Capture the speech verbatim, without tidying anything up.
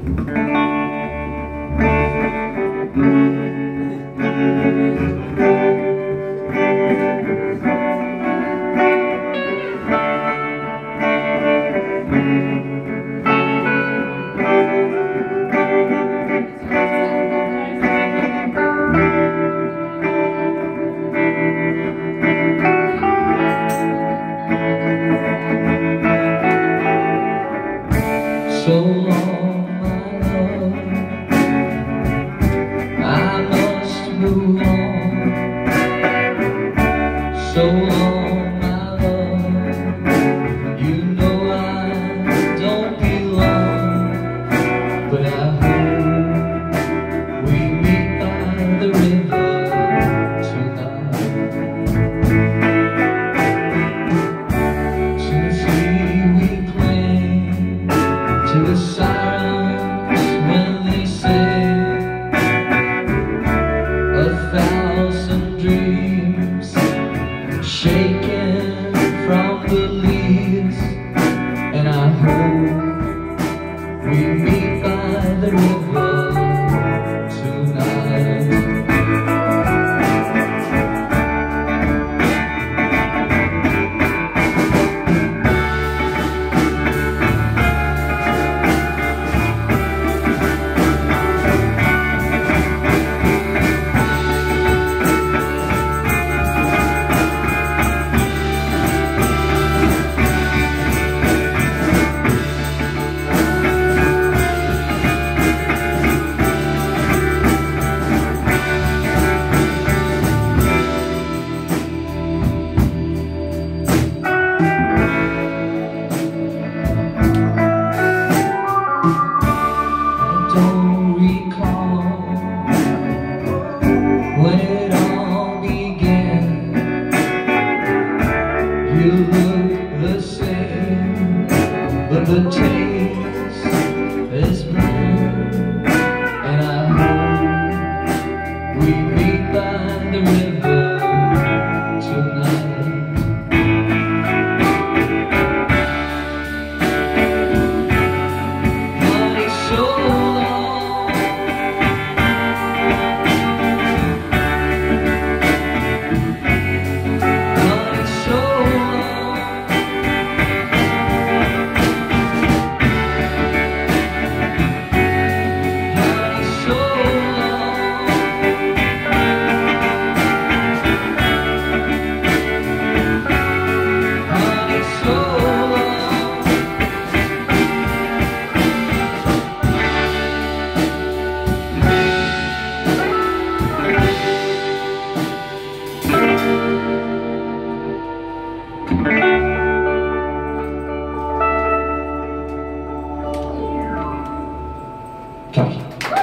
So long, my love, I must move on. So long, my love, you know I don't belong. But I hope we meet by the river tonight. To see we cling to the sirens when they say a thousand dreams shaken from the leaves. And I hope we meet by the river tonight. When it all began, you look the same, but the taste is bland. And I hope we meet by the river tonight. Honey, so long, honey, so long, honey, so long, honey, so long. Ciao.